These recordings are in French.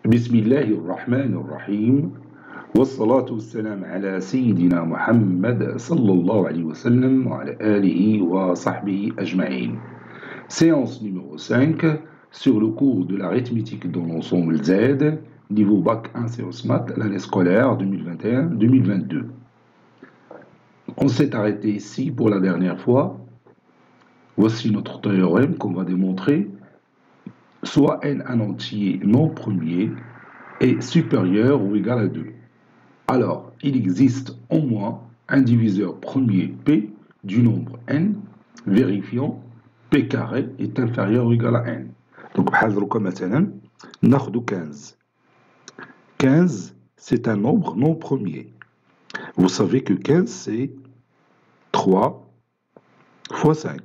بسم الله الرحمن الرحيم والصلاة والسلام على سيدنا محمد صلى الله عليه وسلم وعلى آله وصحبه أجمعين. Séance numéro 5 sur le cours de l'arithmétique dans l'ensemble Z, niveau Bac 1 séance maths, l'année scolaire 2021-2022. On s'est arrêté ici pour la dernière fois. Voici notre théorème qu'on va démontrer. Soit n un entier non premier est supérieur ou égal à 2. Alors, il existe au moins un diviseur premier P du nombre n, vérifiant P carré est inférieur ou égal à n. Donc, مثلا, ناخذ 15. 15, c'est un nombre non premier. Vous savez que 15, c'est 3 fois 5.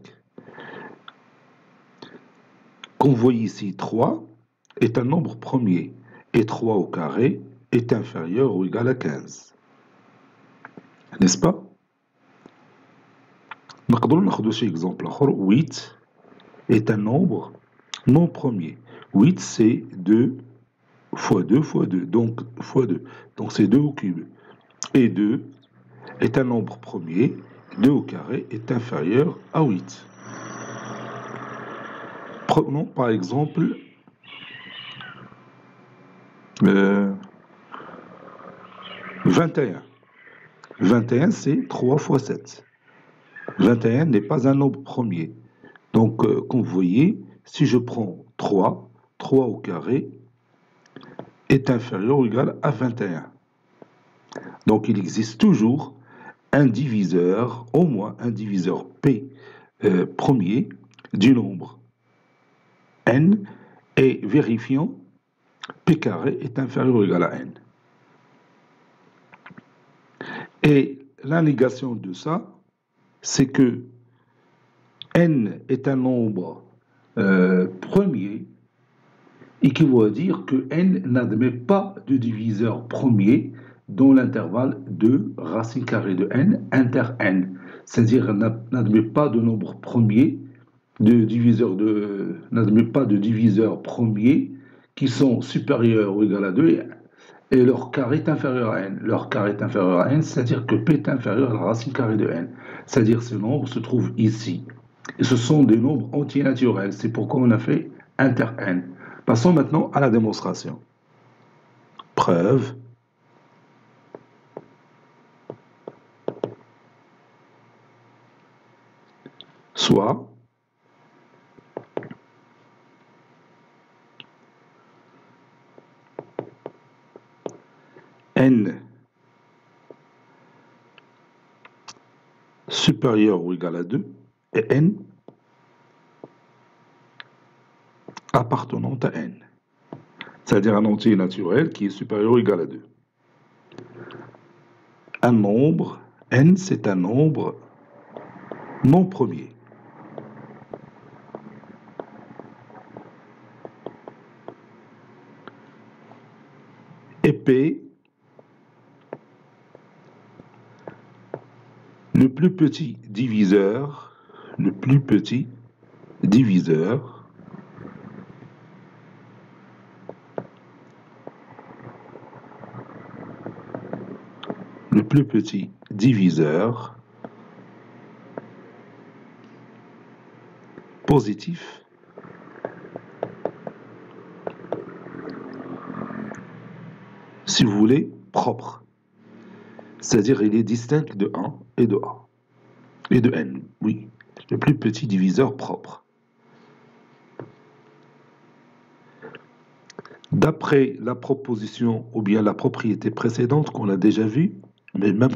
Qu'on voit ici, 3 est un nombre premier et 3 au carré est inférieur ou égal à 15. N'est-ce pas? نقدروا ناخذ شي exemple آخر. 8 est un nombre non premier. 8 c'est 2 fois 2 fois 2, donc fois 2. Donc c'est 2 au cube. Et 2 est un nombre premier. 2 au carré est inférieur à 8. Prenons par exemple 21. 21 c'est 3 fois 7. 21 n'est pas un nombre premier. Donc, comme vous voyez, si je prends 3, 3 au carré est inférieur ou égal à 21. Donc, il existe toujours un diviseur, au moins un diviseur P premier du nombre n, et vérifiant P carré est inférieur ou égal à n. Et la négation de ça, c'est que n est un nombre premier, équivaut à dire que n n'admet pas de diviseur premier dans l'intervalle de racine carrée de n inter n. C'est-à-dire n'admet pas de nombre premier, n'admet pas de diviseurs premiers qui sont supérieurs ou égal à 2 et leur carré est inférieur à n. Leur carré est inférieur à n, c'est-à-dire que p est inférieur à la racine carrée de n. C'est-à-dire que ce nombre se trouve ici. Et ce sont des nombres entiers naturels. C'est pourquoi on a fait inter n. Passons maintenant à la démonstration. Preuve. Soit n supérieur ou égal à 2 et n appartenant à n. C'est-à-dire un entier naturel qui est supérieur ou égal à 2. Un nombre, n, c'est un nombre non premier. Et P, le plus petit diviseur le plus petit diviseur positif si vous voulez propre, c'est-à-dire il est distinct de 1 et de A et de n, oui, le plus petit diviseur propre. D'après la proposition ou bien la propriété précédente qu'on a déjà vue, mais même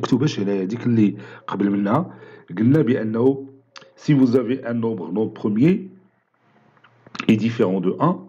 si vous avez un nombre non premier est différent de 1,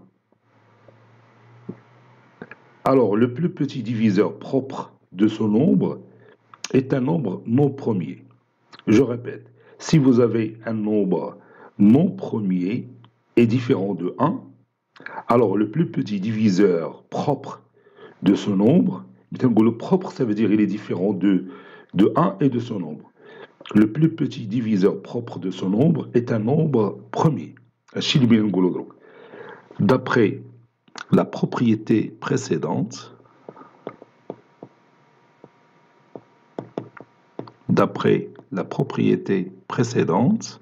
alors le plus petit diviseur propre de ce nombre est un nombre non premier. Je répète, si vous avez un nombre non premier est différent de 1, alors le plus petit diviseur propre de ce nombre, le propre ça veut dire il est différent de 1 et de son nombre. Le plus petit diviseur propre de ce nombre est un nombre premier. D'après la propriété précédente d'après la propriété précédente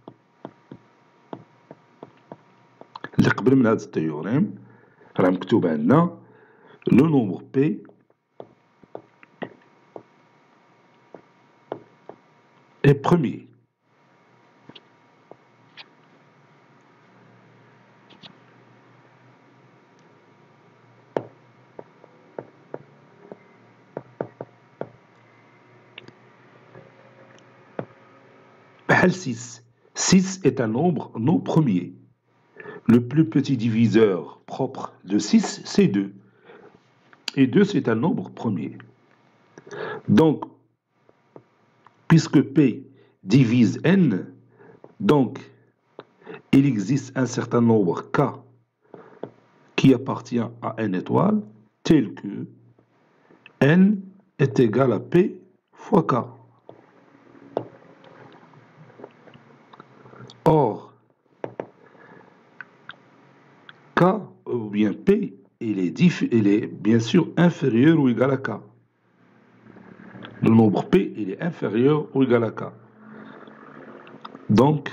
اللي قبل من هذا التيوريم راه مكتوب عندنا لو نومبر بي est premier. Bhal 6. 6 est un nombre non premier. Le plus petit diviseur propre de 6, c'est 2. Et 2, c'est un nombre premier. Donc, puisque P divise N, donc il existe un certain nombre K qui appartient à N étoile, tel que N est égal à P fois K. Or, K ou bien P, il est bien sûr inférieur ou égal à K. Le nombre P, il est inférieur ou égal à K. Donc,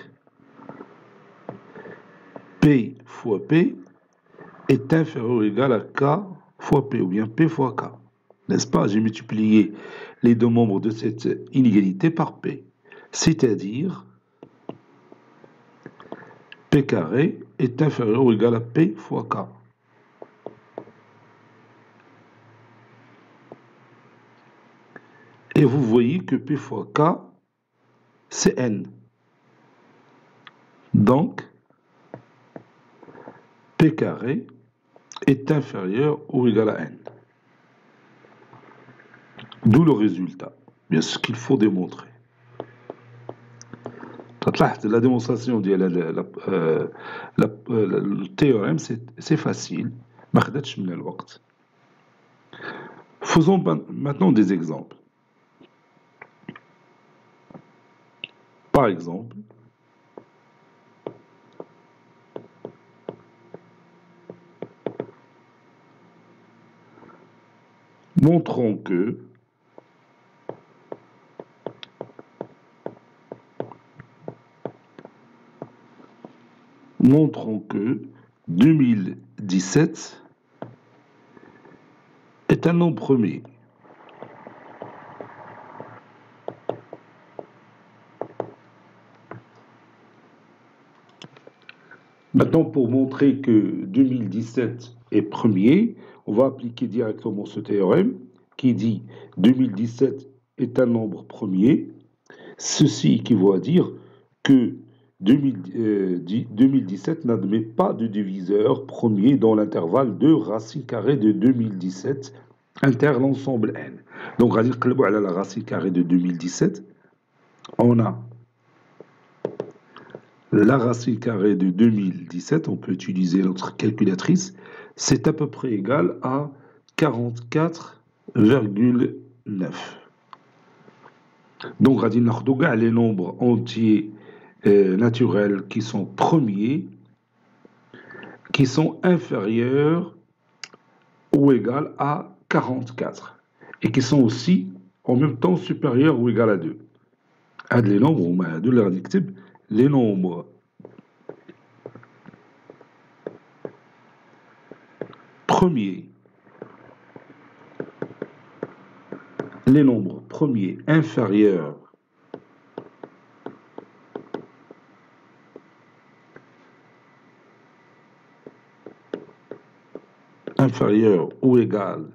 P fois P est inférieur ou égal à K fois P, ou bien P fois K. N'est-ce pas? J'ai multiplié les deux membres de cette inégalité par P. C'est-à-dire, P carré est inférieur ou égal à P fois K. Et vous voyez que P fois K, c'est N. Donc, P carré est inférieur ou égal à N. D'où le résultat. Bien ce qu'il faut démontrer. La démonstration le théorème, c'est facile. Faisons maintenant des exemples. Par exemple, montrons que montrons que 2017 est un nombre premier. Maintenant, pour montrer que 2017 est premier, on va appliquer directement ce théorème qui dit 2017 est un nombre premier. Ceci équivaut à dire que 2017 n'admet pas de diviseur premier dans l'intervalle de racine carrée de 2017 inter l'ensemble n. Donc, à dire que la racine carrée de 2017, on a la racine carrée de 2017, on peut utiliser notre calculatrice, c'est à peu près égal à 44,9. Donc, on va les nombres entiers naturels qui sont premiers, qui sont inférieurs ou égaux à 44, et qui sont aussi en même temps supérieurs ou égaux à 2. Les nombres, les nombres premiers, inférieurs ou égal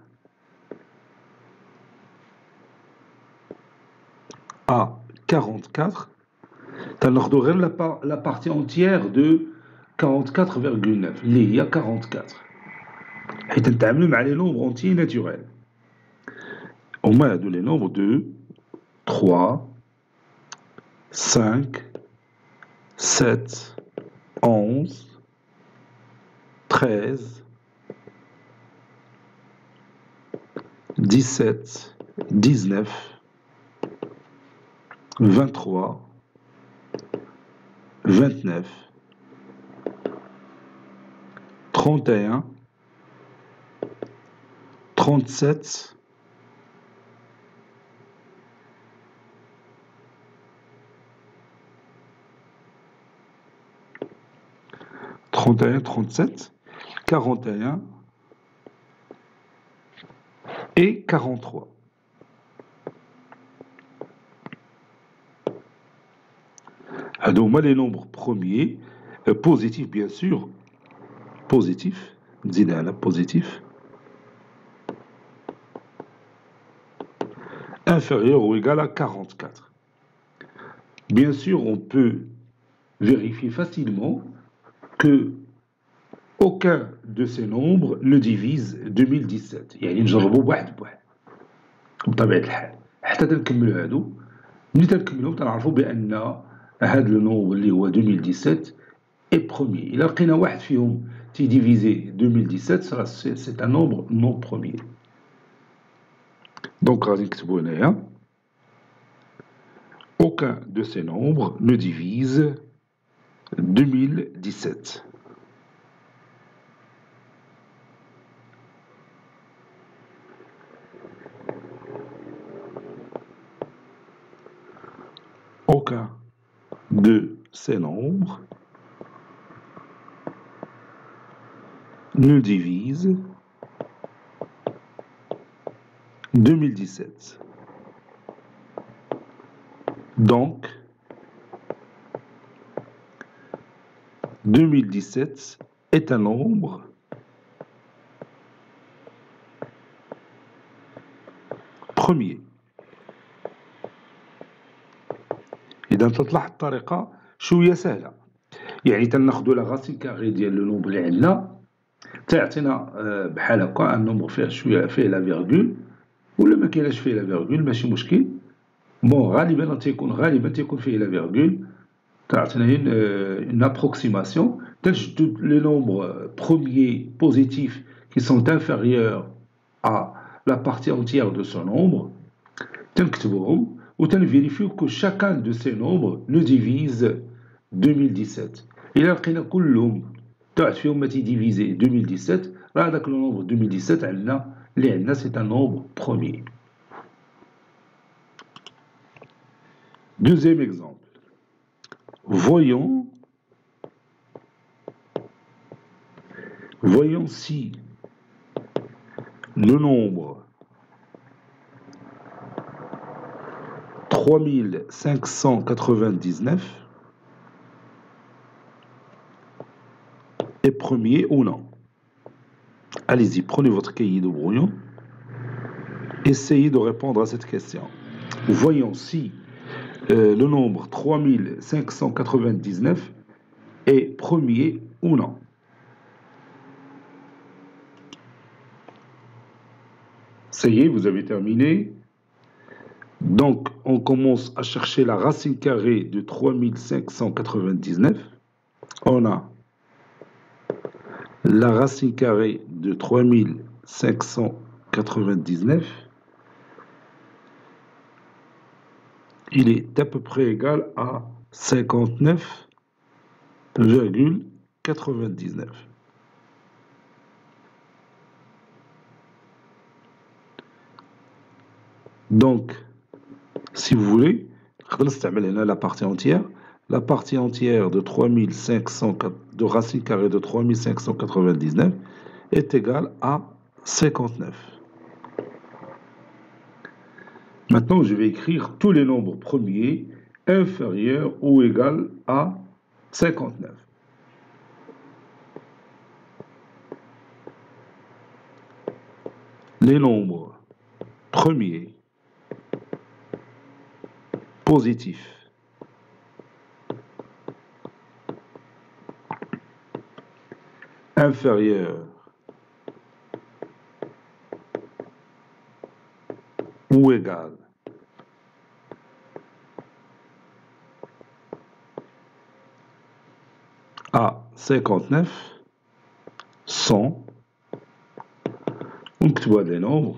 à 44, alors la partie entière de 44,9, il y a 44. Et on a les nombres entiers naturels. On a les nombres 2, 3, 5, 7, 11, 13, 17, 19, 23, 29, 31, 37, 31, 37, 41 et 43. هادو هما les nombres premiers positifs bien sûr, positifs, نزيد على positif, inférieur ou égal à 44. Bien sûr, on peut vérifier facilement que aucun de ces nombres ne divise 2017. يعني نجربوا بواحد بواحد بطبيعة الحال حتى تنكملوا هادو. ملي تنكملوا تنعرفوا بأن هاد لو نومبر اللي هو 2017 est premier. إلا لقينا واحد فيهم تيديفيزي 2017 c'est un nombre non premier. Donc غادي نكتبوا هنايا aucun de ces nombres ne divise 2017. Aucun de ces nombres ne divise 2017. Donc, 2017 est un nombre premier. إذا تلاحظ الطريقة شوية سهلة، يعني تناخدو لا غاسين كاري ديال لو نومبر اللي عندنا تعطينا بحال هكا ان نومبر فيه شوية فيه لا فيرغول ولا ما كايناش فيه لا فيرغول ماشي مشكل. بون غالبا تيكون فيه لا فيرغول، تعطينا une approximation. تنشدو les nombres premiers positifs qui sont inférieurs à la partie entière de ce nombre تنكتبوهم و تنفيريفيو que chacun de ces nombres ne divise 2017. إلا لقينا كلهم واحد فيهم ما تيديفيزي 2017 راه هذاك لو نومبر 2017 عندنا اللي عندنا c'est un nombre premier. Deuxième exemple. Voyons si le nombre 3599 est premier ou non. Allez-y, prenez votre cahier de brouillon. Essayez de répondre à cette question. Voyons si le nombre 3599 est premier ou non. Ça y est, vous avez terminé. Donc, on commence à chercher la racine carrée de 3599. On a la racine carrée de 3599. Il est à peu près égal à 59,99. Donc, si vous voulez, la partie entière. La partie entière de 3500 de racine carrée de 3599 est égale à 59. Maintenant, je vais écrire tous les nombres premiers inférieurs ou égaux à 59. Les nombres premiers positifs inférieurs ou égal à 59 sont, ونكتبوا هاد لي نومبر.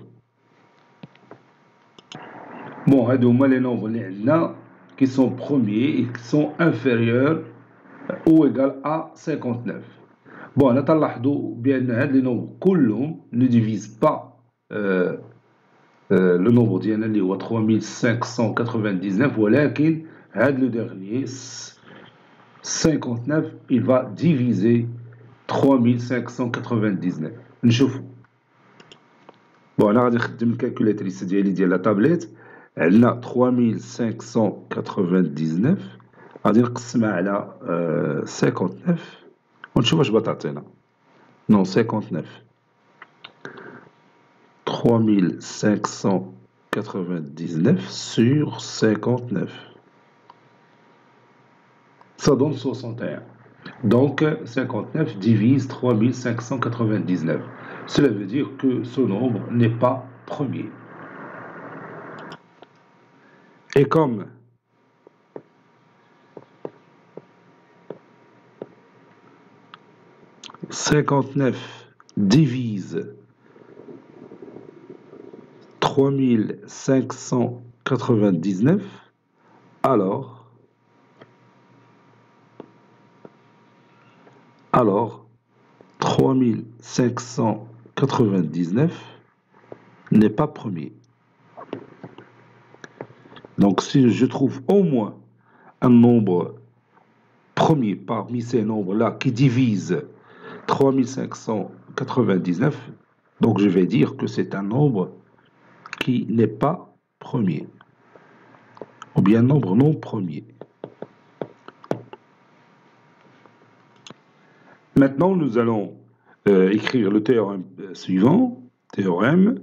Bon, هادو هما لي نومبر اللي عندنا qui sont premiers et qui sont inférieurs ou égal à 59. Bon, أنا تنلاحظوا بأن هاد لي نومبر كلهم ne divisent pas le nombre ديالنا اللي هو 3599 ولكن هذا le dernier 59 il va diviser 3599 نشوفوا. بون انا غادي نخدم الكالكولاتريس ديالي ديال لا تابليت. عندنا 3599 غادي نقسمها على 59 ونشوف واش بتعطينا. نو 59 3599 sur 59 ça donne 61. Donc 59 divise 3599. Cela veut dire que ce nombre n'est pas premier. Et comme « 59 divise 3599 », alors 3599 n'est pas premier. Donc si je trouve au moins un nombre premier parmi ces nombres-là qui divise 3599, donc je vais dire que c'est un nombre qui n'est pas premier, ou bien un nombre non premier. Maintenant, nous allons écrire le théorème suivant, théorème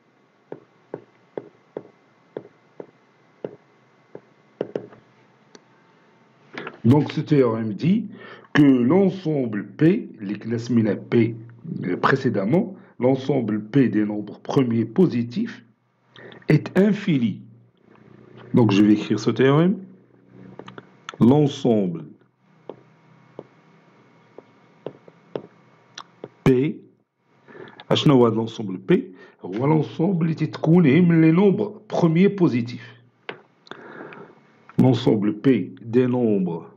donc ce théorème dit que l'ensemble P, les classes P précédemment, l'ensemble P des nombres premiers positifs est infini. Donc je vais écrire ce théorème. L'ensemble P, شنو هو l'ensemble P؟ هو l'ensemble اللي تتكون من les nombres premiers positifs. L'ensemble P des nombres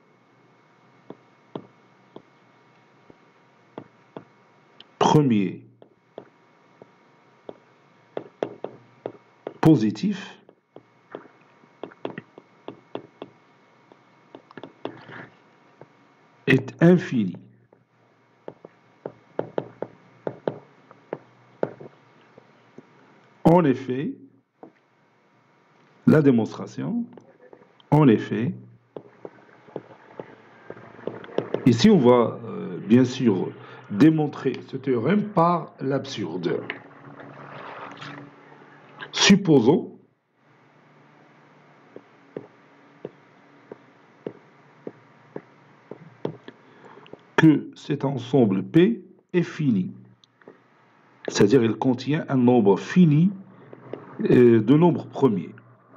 premiers positifs est infini. En effet, la démonstration, en effet, ici on va bien sûr démontrer ce théorème par l'absurde. Supposons que cet ensemble P est fini. C'est-à-dire il contient un nombre fini de nombres premiers.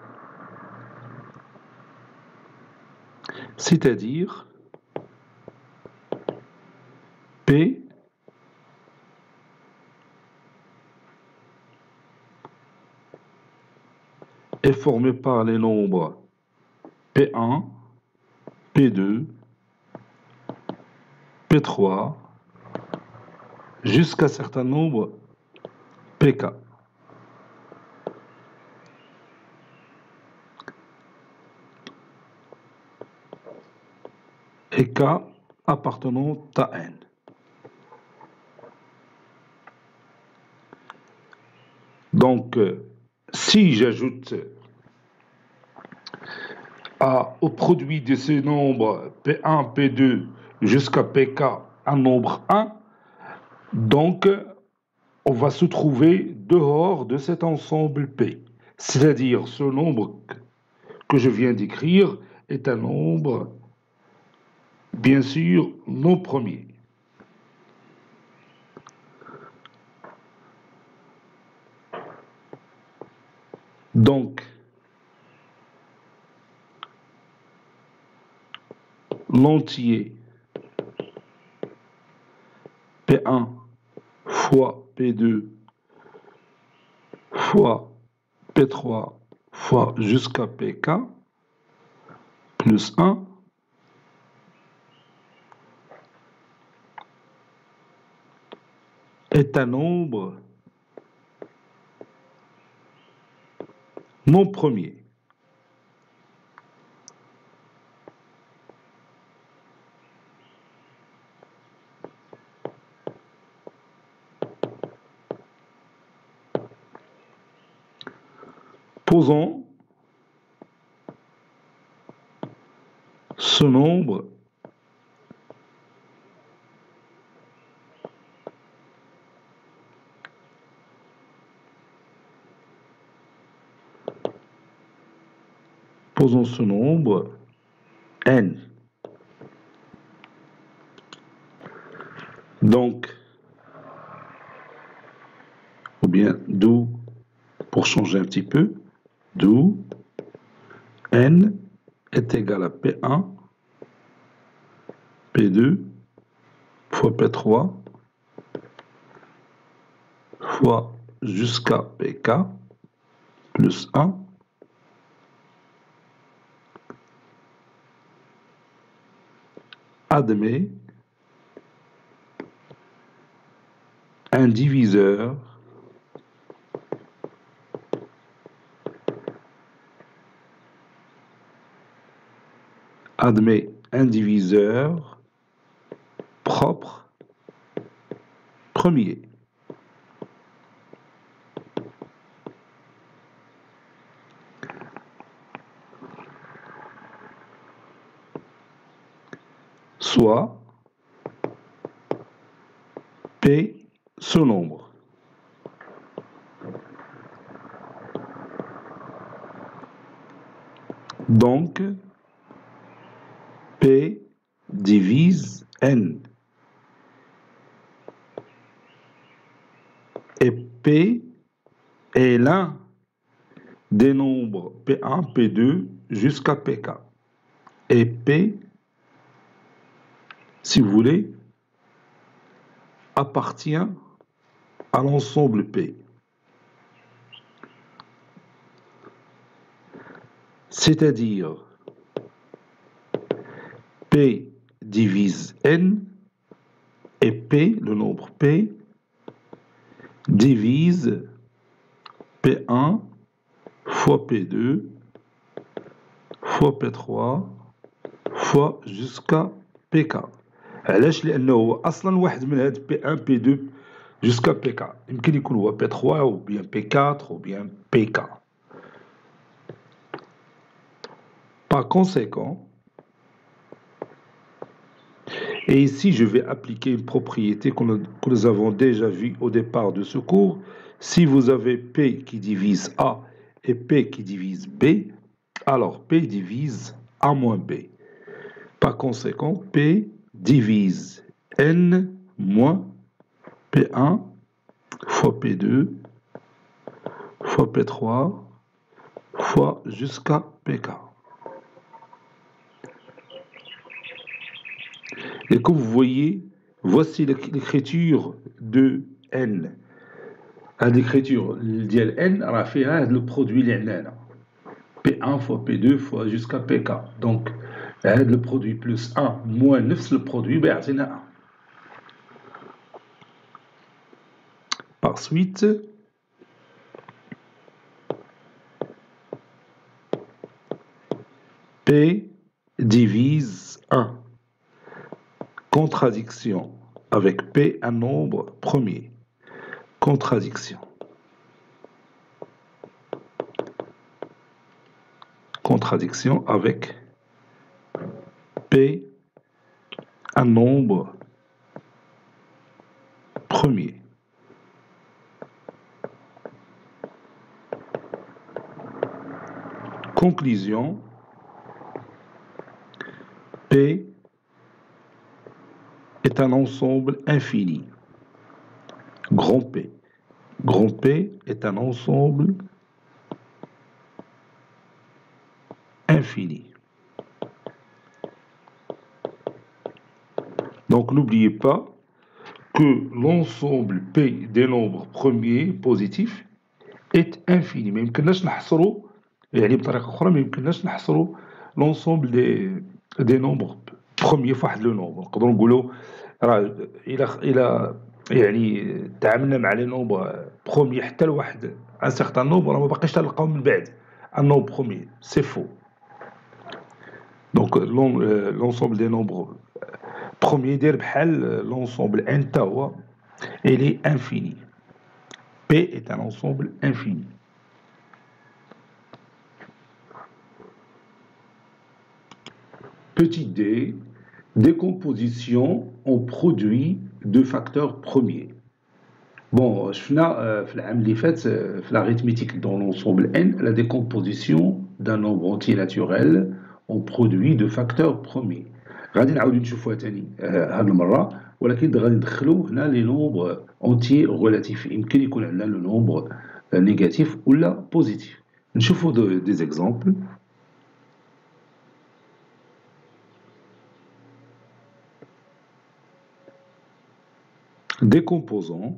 C'est-à-dire P est formé par les nombres P1, P2, P3, jusqu'à certains nombres Pk. Et K appartenant à N. Donc, si j'ajoute au produit de ces nombres P1, P2 jusqu'à Pk un nombre 1, donc on va se trouver dehors de cet ensemble P. C'est-à-dire ce nombre que je viens d'écrire est un nombre, bien sûr, non premier. Donc, l'entier P1 fois P2 fois P3 fois jusqu'à Pk plus 1 est un nombre Mon premier. Posons ce nombre n. Donc, ou bien d'où, pour changer un petit peu, d'où n est égal à P1, P2 fois P3 fois jusqu'à Pk plus 1 admet un diviseur propre premier. Soit P ce nombre. Donc, P divise N. Et P est l'un des nombres P1, P2 jusqu'à Pk. Et P, si vous voulez, appartient à l'ensemble P. C'est-à-dire P divise N et P, le nombre P, divise P1 fois P2 fois P3 fois jusqu'à Pk. علاش؟ لأنه هو أصلا واحد من هاد P1 P2 jusqu'à Pk. يمكن يكون هو P3 ou bien P4 ou bien Pk. Par conséquent, et ici je vais appliquer une propriété que nous avons déjà vue au départ de ce cours. Si vous avez P qui divise A et P qui divise B, alors P divise A moins B. Par conséquent, P divise N moins P1 fois P2 fois P3 fois jusqu'à Pk. Et comme vous voyez, voici l'écriture de N. L'écriture de N a fait le produit P1 fois P2 fois jusqu'à Pk. Donc, le produit plus 1 moins 9, le produit, c'est 1. Par suite, P divise 1. Contradiction avec P, un nombre premier. Contradiction. Contradiction avec P, un nombre premier. Conclusion. P est un ensemble infini. Grand P. Grand P est un ensemble infini. Donc n'oubliez pas que l'ensemble P des nombres premiers positifs est infini. ما يمكنناش نحصروا يعني بطريقة أخرى ما يمكنناش نحصروا l'ensemble des nombres premiers في واحد لو نومبر. نقدروا نقولوا راه إلى يعني تعاملنا مع لي نومبر بروميي حتى لواحد ان سيغتان نومبر راه ما باقيش تلقاو من بعد un nombre premier. C'est faux. Donc, l'ensemble des nombres premiers, l'ensemble n tawa, il est infini. P est un ensemble infini. Petit d, décomposition en produit de facteurs premiers. Bon, je l'arithmétique dans l'ensemble n, la décomposition d'un nombre entier naturel en produit de facteurs premiers. غادي نعاودو نشوفوها تاني هاد المرة، ولكن غادي ندخلو هنا لي نومبر اونتي غولاتيف. يمكن يكون عندنا لو نومبر نيجاتيف ولا بوزيتيف. نشوفو دي زيكزامبل. Décomposons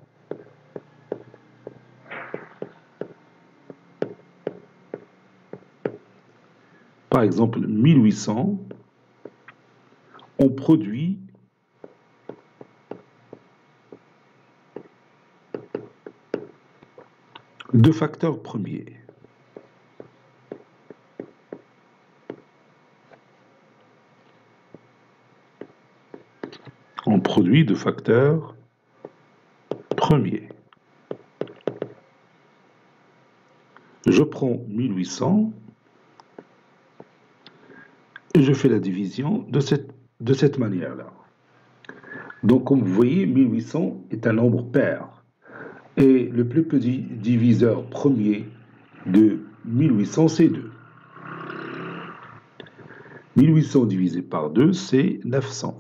par exemple 1800 en produit de facteurs premiers. En produit de facteurs premiers. Je prends 1800 et je fais la division de cette manière-là. Donc, comme vous voyez, 1800 est un nombre pair. Et le plus petit diviseur premier de 1800, c'est 2. 1800 divisé par 2, c'est 900.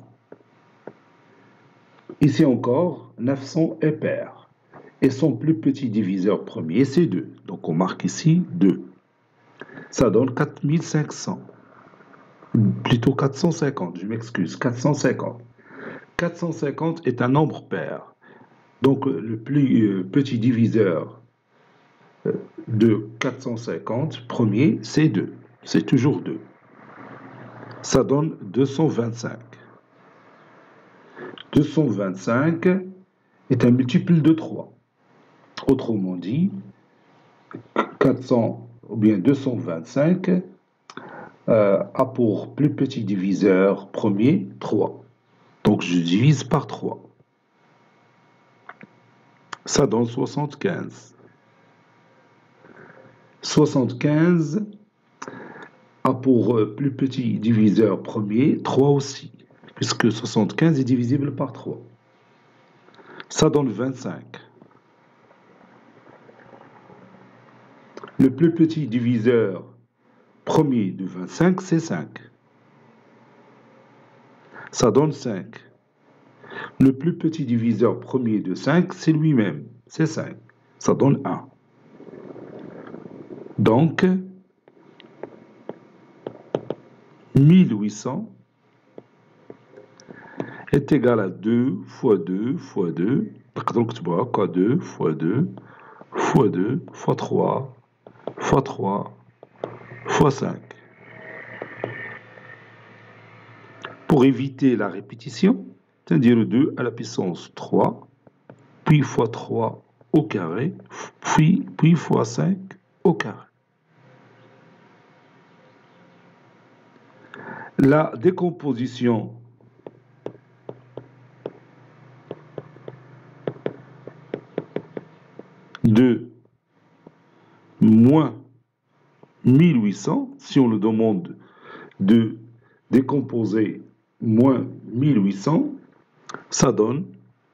Ici encore, 900 est pair. Et son plus petit diviseur premier, c'est 2. Donc, on marque ici 2. Ça donne 4500. Plutôt 450, je m'excuse, 450. 450 est un nombre pair. Donc, le plus petit diviseur de 450, premier, c'est 2. C'est toujours 2. Ça donne 225. 225 est un multiple de 3. Autrement dit, 400 ou bien 225 a pour plus petit diviseur premier 3. Donc, je divise par 3. Ça donne 75. 75 a pour plus petit diviseur premier 3 aussi, puisque 75 est divisible par 3. Ça donne 25. Le plus petit diviseur premier de 25, c'est 5. Ça donne 5. Le plus petit diviseur premier de 5, c'est lui-même, c'est 5. Ça donne 1. Donc, 1800 est égal à 2 fois 2 fois 2. Donc, 2 fois 2 fois 2 fois 3 fois 3 fois 5. Pour éviter la répétition, c'est-à-dire 2 à la puissance 3, puis fois 3 au carré, puis fois 5 au carré. La décomposition de moins 1800, si on le demande de décomposer moins 1800, ça donne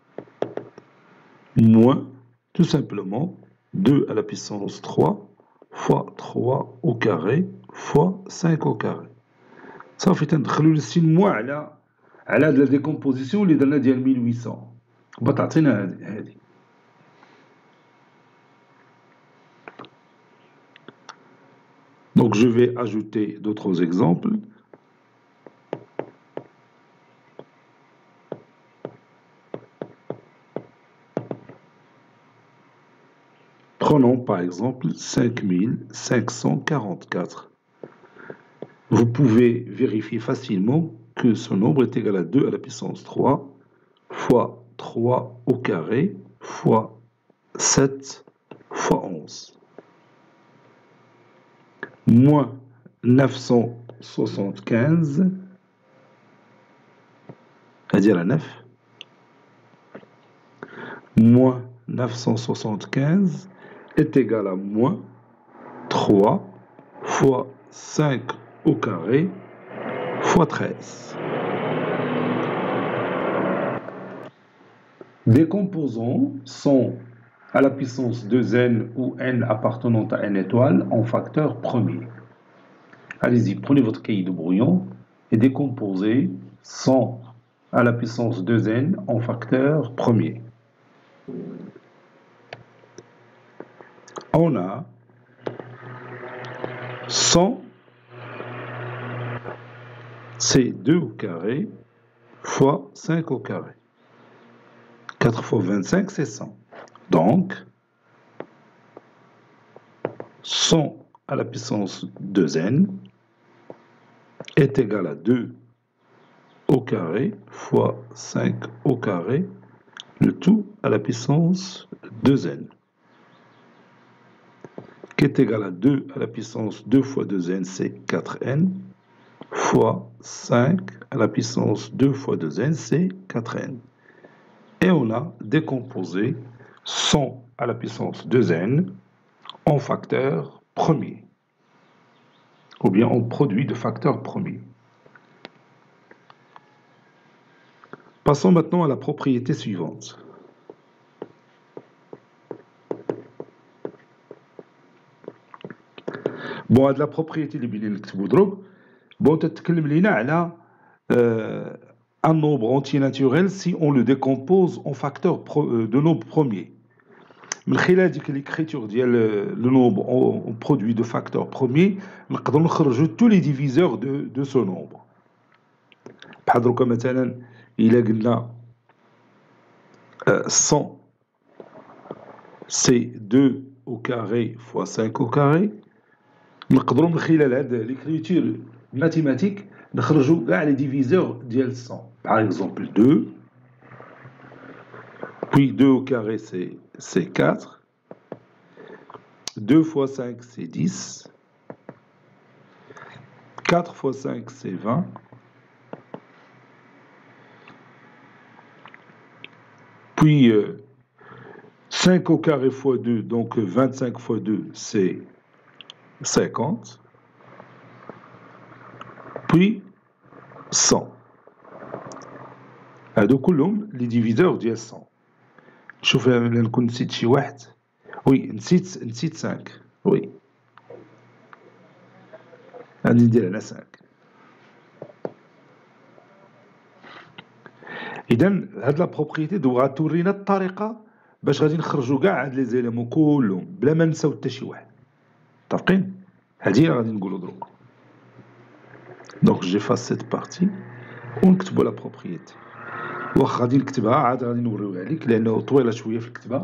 moins, tout simplement, 2 à la puissance 3 fois 3 au carré fois 5 au carré. صافي تندخلوا للسين موا على هاد لا ديكومبوزيسيون اللي درنا ديال 1800 تعطينا هذه. Donc je vais ajouter d'autres exemples. Prenons par exemple 5544. Vous pouvez vérifier facilement que ce nombre est égal à 2 à la puissance 3 fois 3 au carré fois 7 fois 11. moins 975, c'est-à-dire à 9, moins 975 est égal à moins 3 fois 5 au carré fois 13. Décomposons sont à la puissance 2n ou n appartenant à n étoile en facteur premier. Allez-y, prenez votre cahier de brouillon et décomposez 100 à la puissance 2n en facteur premier. On a 100, c'est 2 au carré fois 5 au carré. 4 fois 25, c'est 100. Donc, 100 à la puissance 2n est égal à 2 au carré fois 5 au carré, le tout à la puissance 2n, qui est égal à 2 à la puissance 2 fois 2n, c'est 4n, fois 5 à la puissance 2 fois 2n, c'est 4n. Et on a décomposé 100 à la puissance 2n en facteur premier, ou bien en produit de facteur premier. Passons maintenant à la propriété suivante. Bon, هاد la propriété اللي بغينا نكتبو دروك bon تتكلم لينا على un nombre entier naturel si on le décompose en facteur de nombre premier. من خلال ديك l'écriture ديال le nombre en produit de facteur premier نقدروا نخرجوا tous les diviseurs de ce nombre. بحال دروكا مثلا إلا قلنا 100 c'est 2 au carré fois 5 au carré, نقدروا من خلال هاد l'écriture mathématique نخرجوا كاع les diviseurs ديال 100. Par exemple 2, puis 2 au carré c'est 4, 2 fois 5 c'est 10, 4 fois 5 c'est 20, puis 5 au carré fois 2, donc 25 fois 2 c'est 50, puis 100. هادو كلهم لي ديفيزور ديال 100. شوف لا نكون نسيت شي واحد. وي نسيت 5. وي غادي ندير على 5. اذا هاد لا بروبريتي دوغا تورينا الطريقه باش غادي نخرجوا كاع هاد لي زيليمون كلهم بلا ما نساو حتى شي واحد. متفقين؟ هادي اللي غادي نقولوا دروك. دونك جيفاس سيت بارتي ونكتبوا لا بروبريتي. واخا غادي نكتبها عاد غادي نوريوها لك لانه طويله شويه في الكتابه.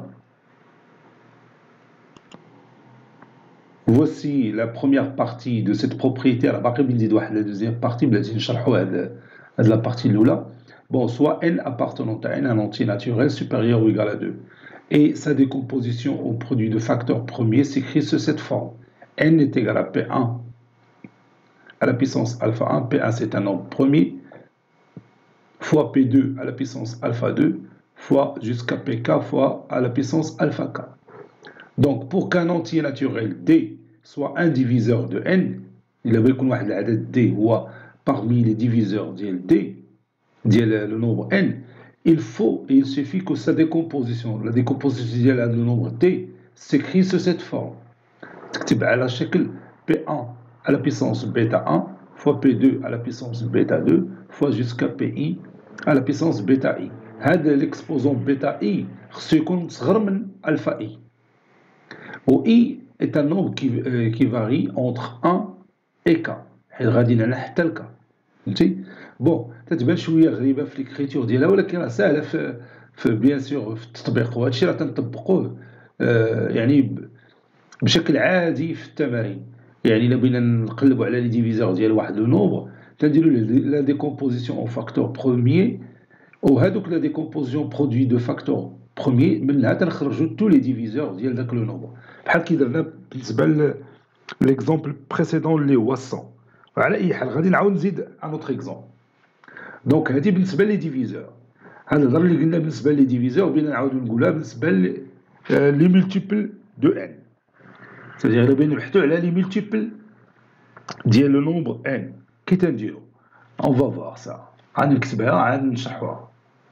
Voici la première partie de cette propriété. Alors, باقي بنزيد واحد la deuxième partie بلاتي نشرحوا هاد la partie الاولى. Bon, soit n appartenant à n, un entier naturel supérieur ou égal à 2. Et sa décomposition au produit de facteurs premiers s'écrit sous cette forme. N est égal à P1 à la puissance alpha 1. P1 c'est un nombre premier, fois P2 à la puissance alpha 2, fois jusqu'à Pk fois à la puissance alpha k. Donc, pour qu'un entier naturel D soit un diviseur de n, il a besoin واحد العدد D هو parmi les diviseurs ديال D, ديال le nombre n, il suffit que sa décomposition, la décomposition de le nombre D, s'écrit sous cette forme. تكتب على شكل P1 à la puissance bêta 1 fois P2 à la puissance bêta 2 fois jusqu'à Pi à la puissance bêta I. هذا l'exposant bêta I خصو يكون صغر من alpha I. Où I est un nombre qui varie entre 1 et k. حيت غادي لنا حتى ل k. فهمتي؟ بون تتبان شويه غريبه في ليكريتور ديالها ولكن راه ساهله في بيان سور في التطبيق وهذا الشيء راه تنطبقوه يعني بشكل عادي في التمارين. يعني الا بغينا نقلبوا على لي ديفيزور ديال واحد لو نومبر تنديروا لا ديكومبوزيسيون اون فاكتور بروميير وهذوك لا ديكومبوزيسيون برودوي دو فاكتور بروميير منها تنخرجوا تو لي ديفيزور ديال داك لو نومبر بحال كي درنا بالنسبه l'exemple précédent اللي هو 100. على أي حال غادي نعاود نزيد un autre exemple. دونك هذه بالنسبة لي ديفيزور. هذا الهضره اللي قلنا بالنسبة لي ديفيزور بغينا نعاودو نقولها بالنسبة لي مولتيبل دو n. c'est-à-dire إلا بغينا نبحثو على لي مولتيبل ديال لو نومبر n. كي تنديرو on va voir ça. غادي نكتبها عاد نشرحوها.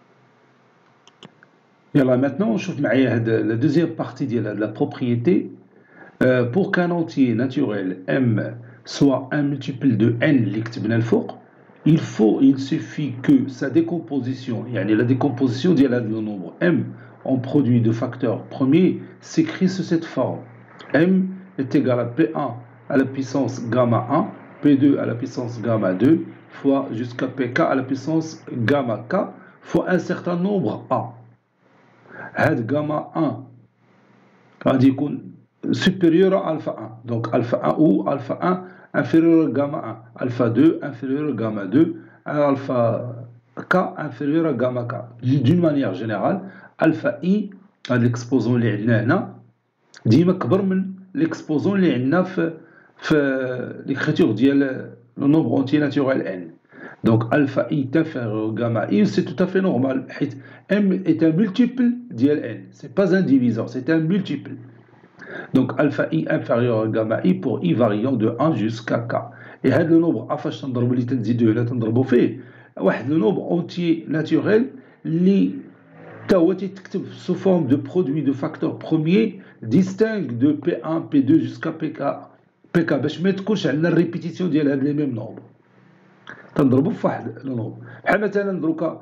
يلا maintenant نشوف معايا هاد la deuxième partie ديال la propriété. Pour qu'un entier naturel m soit un multiple de n اللي كتبنا الفوق, il suffit que sa décomposition, يعني la décomposition ديال هذا le nombre m en produit de facteurs premiers s'écrit sous cette forme. m est égal à p1 à la puissance gamma 1, p2 à la puissance gamma 2 fois jusqu'à pk à la puissance gamma k fois un certain nombre a. هاد gamma 1 غادي يكون supérieur à alpha 1. Donc alpha 1 ou alpha 1 inférieur à gamma 1. Alpha 2 inférieur à gamma 2. Alpha k inférieur à gamma k. D'une manière générale, alpha i, l'exposant اللي عندنا هنا ديما كبر من l'exposant اللي عندنا في l'écriture ديال le nombre entier naturel n. Donc alpha i est inférieur à gamma i, c'est tout à fait normal حيت m est un multiple ديال n. C'est pas un diviseur, c'est un multiple. Donc alpha i inférieur à gamma i pour i variant de 1 jusqu'à k. Et هذا le nombre فاش تنضربو اللي تنزيدو هنا تنضربو فيه واحد le nombre entier naturel اللي تا هو تيتكتب sous forme de produit de facteurs premiers distinct de p1 p2 jusqu'à pk باش ما تكونش عندنا الريبيتيسيون ديال هاد لي ميم نومبر. تنضربو في واحد لو نومبر بحال مثلا دروكا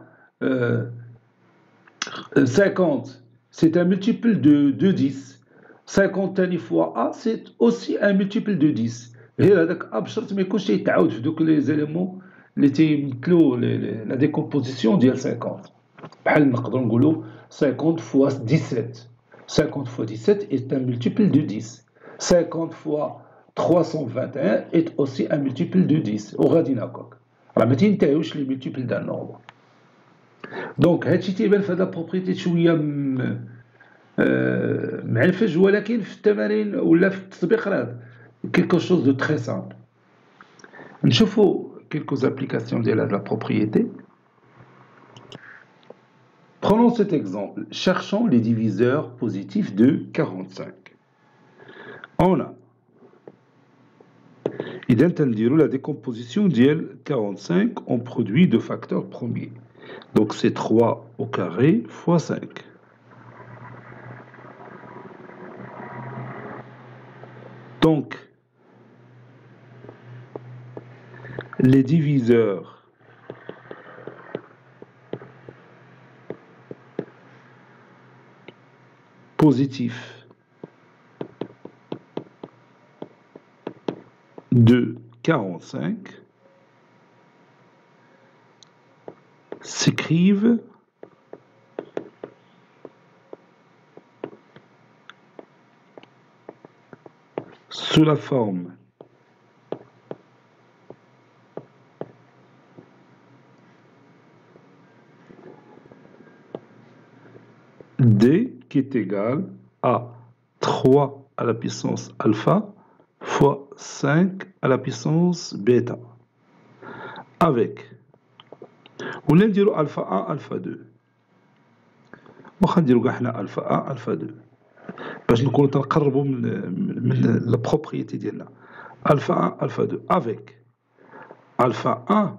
50 c'est un multiple de 10. 50 تاني fois A, c'est aussi un multiple de 10. غير هذاك A بشرط ما يكونش يتعاود في دوك لي زيليمون اللي تيمثلو لا ديكومبوزيسيون ديال 50. بحال نقدروا نقولوا 50 fois 17. 50 fois 17 est un multiple de 10. 50 fois 321 est aussi un multiple de 10. وغادي هكاك. راه ما تينتهيوش لي مولتيبل ديال النومبر. دونك هادشي تيبان في هاد لا بروبريتي شويه معنفج, ولكن في التمارين ولا في التطبيق راه quelque chose de très simple. نشوفوا quelques applications ديال هاد la propriété. Prenons cet exemple. Cherchons les diviseurs positifs de 45. On a إذا تنديروا la décomposition ديال 45 en produit de facteurs premiers. Donc c'est 3 au carré fois 5. Donc, les diviseurs positifs de 45 s'écrivent sous la forme D qui est égal à 3 à la puissance alpha fois 5 à la puissance bêta avec ولا نديرو alpha 1 alpha 2 واخا نديرو كاع حنا alpha 1 alpha 2 باش نكونو تنقربو من لا بروبريتي ديالنا alpha 1 alpha 2 avec alpha 1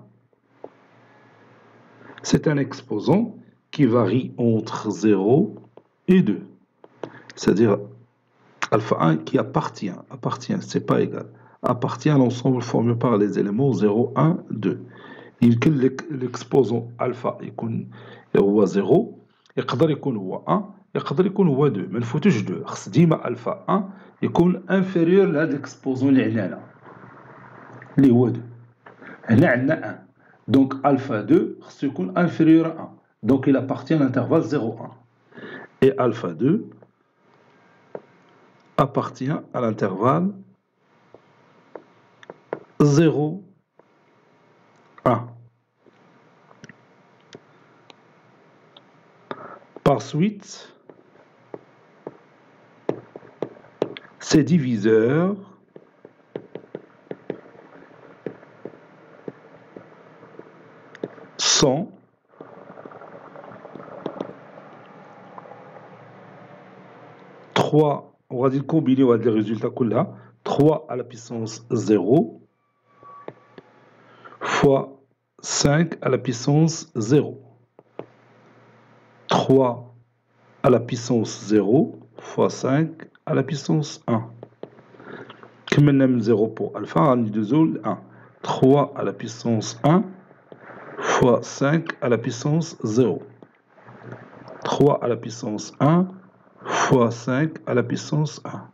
c'est un exposant qui varie entre 0 et 2. C'est-à-dire alpha 1 qui appartient, c'est pas égal, appartient à l'ensemble formé par les éléments 0, 1, 2. يمكن l'exposant alpha يكون هو 0, يقدر يكون هو 1, يقدر يكون هو 2, ما نفوتوش 2. خص ديما alpha 1 يكون inférieur لهاد l'exposant اللي عندنا هنا اللي هو 2. هنا عندنا 1. Donc alpha 2 خصو يكون inférieur à 1. Donc il appartient à l'intervalle 0, 1. Et alpha 2 appartient à l'intervalle 0, 1. Par suite, ces diviseurs 100 3 وغادي نكومبينيو هاد لي ريزولتا كلها 3 à la puissance 0 fois 5 à la puissance 0 3 à la puissance 0 fois 5 à la puissance 1 كملنا من 0 pour alpha غندوزو ل 1 3 à la puissance 1 fois 5 à la puissance 0 3 à la puissance 1 fois 5 à la puissance 1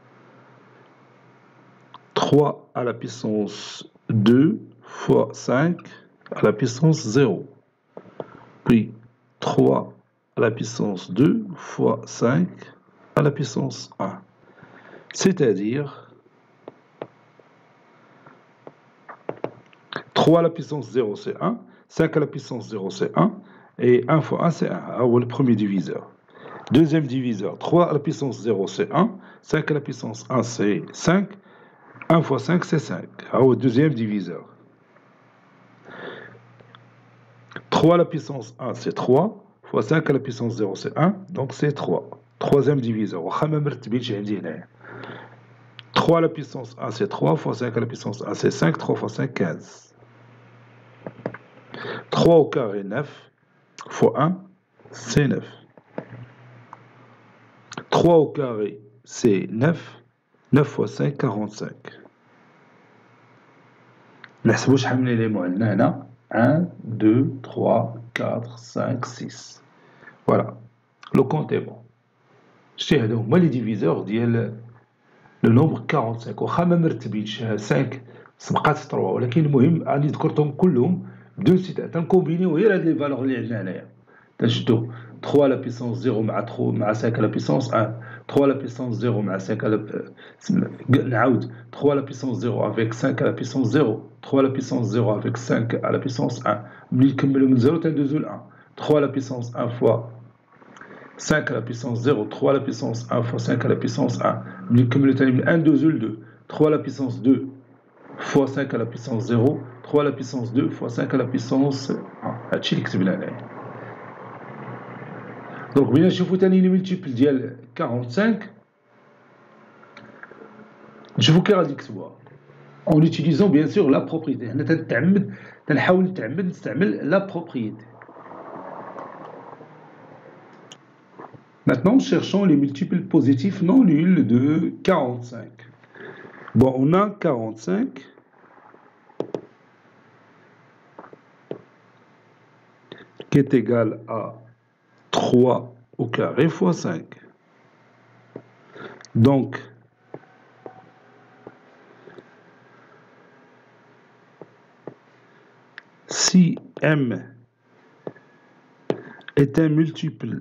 3 à la puissance 2 fois 5 à la puissance 0 puis 3 à la puissance 2 fois 5 à la puissance 1 c'est-à-dire 3 à la puissance 0 c'est 1 5 à la puissance 0 c'est 1 et 1 fois 1 c'est 1 le premier diviseur. Deuxième diviseur, 3 à la puissance 0 c'est 1, 5 à la puissance 1 c'est 5, 1 fois 5 c'est 5. Deuxième diviseur. 3 à la puissance 1 c'est 3, fois 5 à la puissance 0 c'est 1, donc c'est 3. Troisième diviseur. 3 à la puissance 1 c'est 3, fois 5 à la puissance 1 c'est 5, 3 fois 5 15. 3 au carré 9, fois 1 c'est 9. 3 au carré, c'est 9. 9 fois 5, 45. نحسبوا شحال من éléments عندنا هنا 1, 2, 3, 4, 5, 6. Voilà. Le compte est bon. شتي هادو هما لي ديفيزور ديال لو نومبر 45 واخا ما مرتبينش 5 سبقات 3 ولكن المهم راني ذكرتهم كلهم بدون استثناء تنكومبينيو غير هاد لي فالور اللي عندنا هنايا تنشدو 3 à la puissance 0 مع 5 à la puissance 1 3 à la puissance 0 مع 5 à la نعاود 3 à la puissance 0 avec 5 à la puissance 0 3 à la puissance 0 avec 5 à la puissance 1 ملي نكملو من 0 تندوزو ل 1 3 à la puissance 1 fois 5 à la puissance 0 3 à la puissance 1 fois 5 à la puissance 1 ملي نكملو تاني من 1 ندوزو ل 2 3 à la puissance 2 fois 5 à la puissance 0 3 à la puissance 2 fois 5 à la puissance 1 هادشي اللي كتبنا هنايا. Donc, bien, je vous donne les multiples ديال 45. Je vous dis que en utilisant bien sûr la propriété. نحاول نستعمل la propriété. Maintenant, cherchons les multiples positifs non nuls de 45. Bon, on a 45 qui est égal à 3 au carré fois 5. Donc, si M est un multiple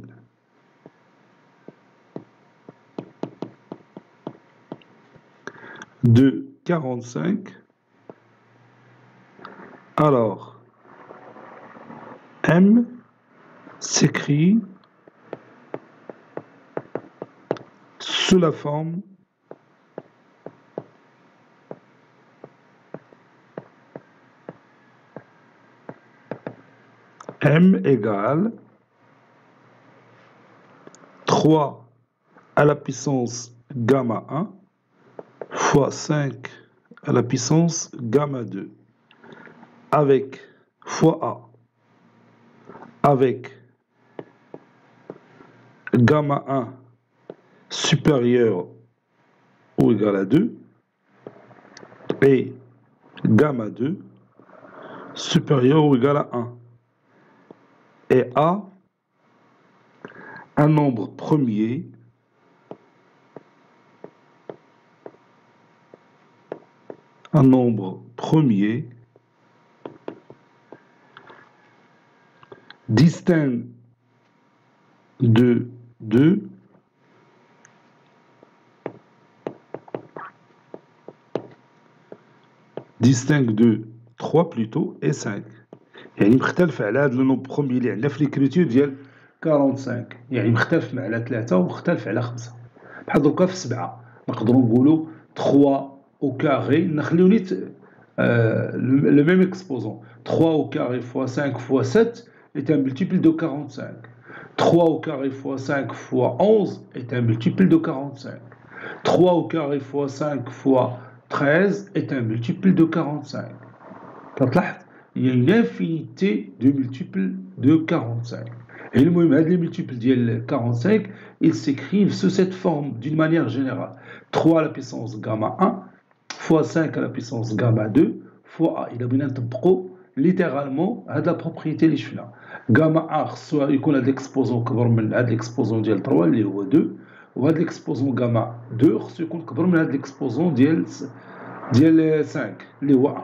de 45, alors M s'écrit sous la forme M égale 3 à la puissance gamma 1 fois 5 à la puissance gamma 2 avec fois A avec gamma 1 supérieur ou égal à 2 et gamma 2 supérieur ou égal à 1 et A un nombre premier distinct de 2 distinct de 3 plutôt et 5 يعني مختلف على هذا لو بروميي اللي عندنا في ليكريتور ديال 45 يعني مختلف على 3 ومختلف على 5 بحال دركا في 7 نقدروا نقولوا 3 au carré نخليو نيت le même exposant. 3 au carré fois 5 fois 7 est un multiple de 45. 3 au carré fois 5 fois 11 est un multiple de 45. 3 au carré fois 5 fois 13 est un multiple de 45. Il y a une infinité de multiples de 45. Et le moment, les multiples de 45, ils s'écrivent sous cette forme d'une manière générale. 3 à la puissance gamma 1 fois 5 à la puissance gamma 2 fois A. Il a bien littéralement à la propriété اللي شفنا. Gamma A soit يكون هذا l'exposant كبر من هذا l'exposant ديال 3 اللي هو 2 وهذا l'exposant gamma 2 خصو يكون كبر من هذا l'exposant ديال 5 اللي هو 1.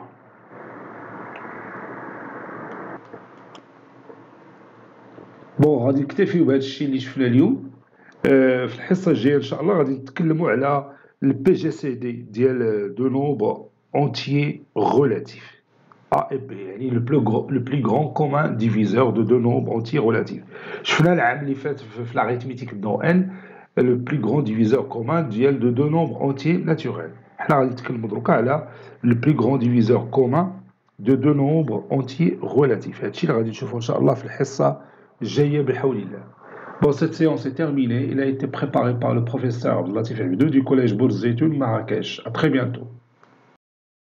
بون غادي نكتفيو بهذا الشيء اللي شفنا اليوم. في الحصه الجايه ان شاء الله غادي نتكلموا على البي جي سي دي ديال دو نومبر اونتيي ريلاتيف A et B, يعني le plus grand commun diviseur de deux nombres entiers relatifs. شفنا العام اللي فات في l'arithmétique de n le plus grand diviseur commun ديال de deux nombres entiers naturels. حنا غادي نتكلموا دروكا على le plus grand diviseur commun de deux nombres entiers relatifs. هادشي اللي غادي نشوفوا ان شاء الله في الحصه الجايه بحول الله. Bon, cette séance est terminée. Il a été préparé par le professeur Abdel Latif Hamidou du collège Bourz Zeytoun Marrakech. À très bientôt.